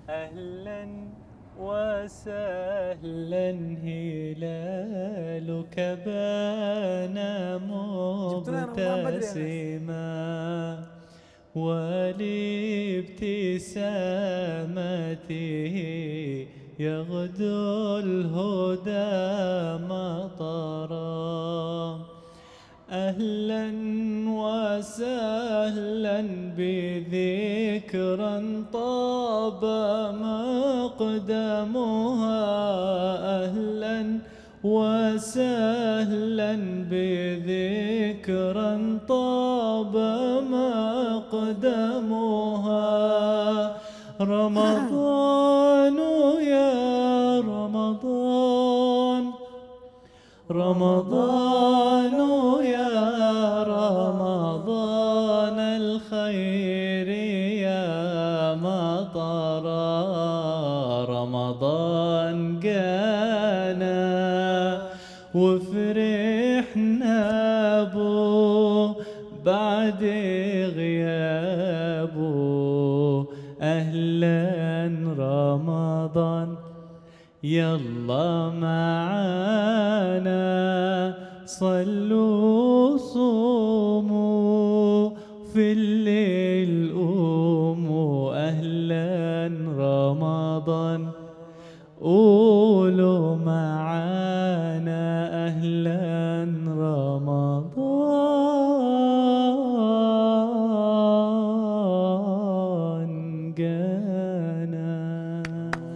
أهلا وسهلا هلالك بان مبتسما ولابتسامته يغدو الهدى مطرا. أهلا وسهلا بذكرى طاب مقدمها. أهلا وسهلا بذكرى طاب مقدمها. رمضان يا رمضان، رمضان يا رمضان الخير يا مطرا. رمضان جانا وفرحنا بو بعد غيابه. أهلا رمضان يلا معانا، صلوا صوموا في الليل قوموا. أهلا رمضان